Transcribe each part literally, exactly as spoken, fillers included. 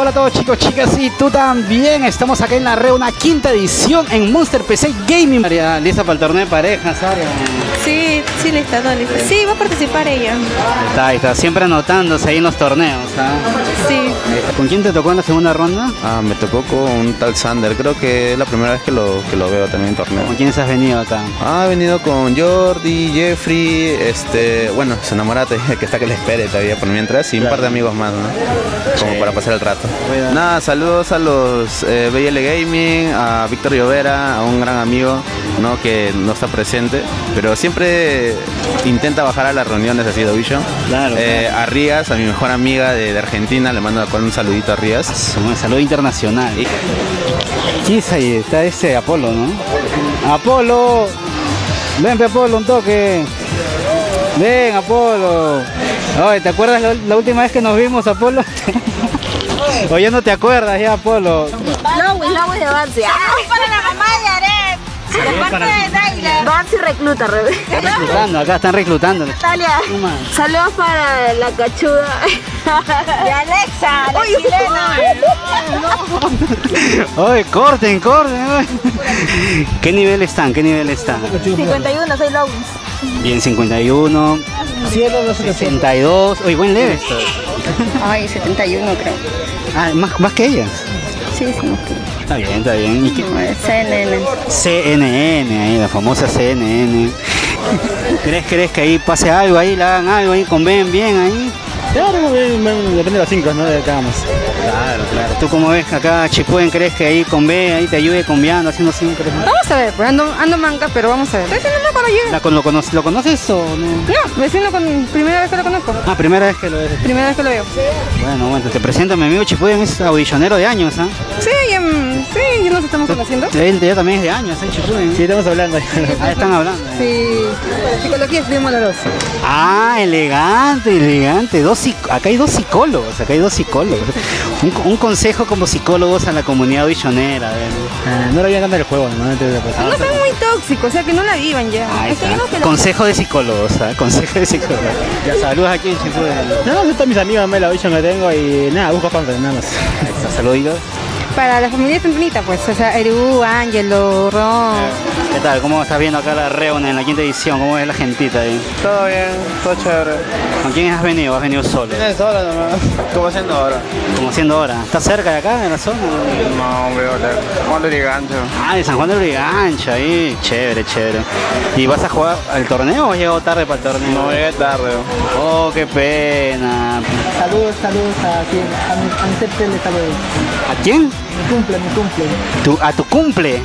hola a todos chicos, chicas y tú también. Estamos acá en la Re, una quinta edición en Monster P C Gaming. María, ¿lista para el torneo de parejas, Aria? Sí, sí, lista, no, lista. Sí, va a participar ella. Ahí está, ahí está, siempre anotándose ahí en los torneos, ¿ah? Sí. ¿Con quién te tocó en la segunda ronda? Ah, me tocó con un tal Sander, creo que es la primera vez que lo, que lo veo también en torneo. ¿Con quiénes has venido acá? Ah, he venido con Jordi, Jeffrey, este, bueno, su enamorate, que está que le espere todavía por mientras, y un Claro. par de amigos más, ¿no? Como Sí. para pasar el rato. Cuidado. Nada, saludos a los eh, B L Gaming, a Víctor Llovera, a un gran amigo, ¿no? Que no está presente, pero siempre intenta bajar a las reuniones así de Vision. Claro, Eh, claro. a Rías, a mi mejor amiga de, de Argentina, le mando un saludito a Rías. Un saludo internacional. ¿Quién es ahí? Está ese Apolo, ¿no? ¡Apolo! Ven, pe, Apolo, un toque. Ven, Apolo. Oye, ¿te acuerdas la, la última vez que nos vimos, Apolo? O ya no te acuerdas, ya, Apolo. Lowy, Lowy de Bansi. Para la mamá de Aret. De parte de Daila. Bansi recluta, Rebe. Están reclutando, acá están reclutando. Natalia, Toma. saludos para la cachuda. De Alexa, la chilena. Oye, corten, corten. Oye. ¿Qué nivel están? ¿Qué nivel están? cincuenta y uno, soy Lowy. Bien, cincuenta y uno. sesenta y dos. Oye, buen level. Ay, setenta y uno creo. Ah, más, más que ellas. Sí, sí. Está bien, está bien. ¿Y qué? C N N. C N N, ahí, la famosa C N N. ¿Crees, crees que ahí pase algo ahí, le hagan algo ahí, conven bien ahí? Claro, depende de las cinco, ¿no? De cada más. Claro, claro. ¿Tú cómo ves acá, Chipuen, crees que ahí conven, ahí te ayude conviando, haciendo siempre? Vamos a ver, pues ando, ando manca, pero vamos a ver. Estoy haciendo cuando llegue. ¿La, con- lo, conoces, ¿Lo conoces o no? No, vecino con primera vez que lo conozco. Ah, primera vez que lo ves. Primera vez que lo veo. Bueno, bueno, te presento a mi amigo Chipuen, es audicionero de años, ¿ah? Sí, ya, mm, sí, ya nos estamos conociendo. Él ya también es de años, ¿eh, Chipuen? Sí, estamos hablando. Ah, están hablando. ¿eh? Sí. Psicología estudiamos los dos. Ah, elegante, elegante. Dos psic- acá hay dos psicólogos, acá hay dos psicólogos. Un, un consejo como psicólogos a la comunidad auditionera. a ver. Ah, no le voy a encantar el juego, no te voy a pasar. No sean muy tóxicos, o sea, que no la vivan ya. Ahí Es que está. digo que la- Consejo de psicólogos, ¿ah? Consejo de psicólogos. Ya, saludos aquí en Chipuden. No, son todos mis amigos, me la vision que tengo y nada, busco fanfare, nada más. Ahí está, saluditos. Para la familia Centenita, pues, o sea, Eru, Ángelo, Ron. ¿Qué tal? ¿Cómo estás viendo acá la reunión en la quinta edición? ¿Cómo es la gentita ahí? Todo bien, todo chévere. ¿Con quién has venido? ¿Has venido solo? Sola nomás. ¿Cómo haciendo ahora? ¿Cómo haciendo ahora? ¿Estás cerca de acá, de la zona? No, hombre, hola. ¿Cuándo le gancho? Ah, de San Juan de Lurigancho, ahí. Chévere, chévere. ¿Y vas a jugar al torneo o has llegado tarde para el torneo? No llegué tarde. Oh, qué pena. Saludos, saludos a quien, a mi, a mi Cepte le saludo. ¿A quién? Mi cumple, mi cumple. Tu- ¿A tu cumple?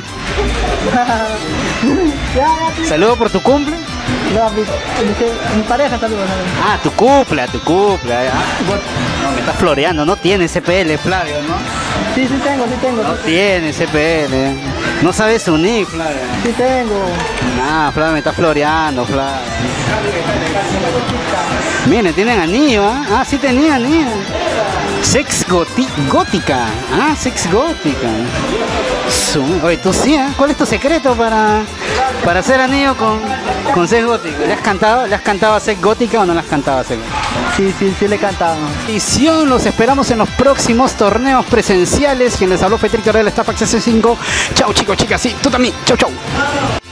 Ya, ya, sí. ¿Saludo por tu cumple? No, a mi, a mi, a mi pareja saludos. ¿No? Ah, tu cumple, a tu cumple. Ah, no, me estás floreando, no tiene C P L, Flavio, ¿no? Sí, sí tengo, sí tengo. No Sí, tiene C P L. No sabes unir, Flavio. sí tengo. Nah, Flavio me está floreando, Flavio. Miren, tienen anillo, ¿ah? Ah, sí tenía anillo. Sex goti- gótica. Ah, sex gótica. Su- Oye, tú sí, ¿eh? ¿Cuál es tu secreto para, para hacer anillo con, con sex gótica? ¿Le has cantado? ¿Le has cantado a sex gótica o no le has cantado a sex gótica? Sí, sí, sí le cantaba. Edición, los esperamos en los próximos torneos presenciales. Quien les habló fue Tricker del Staff Access cinco. Chau chicos, chicas, sí, tú también. Chau, chau.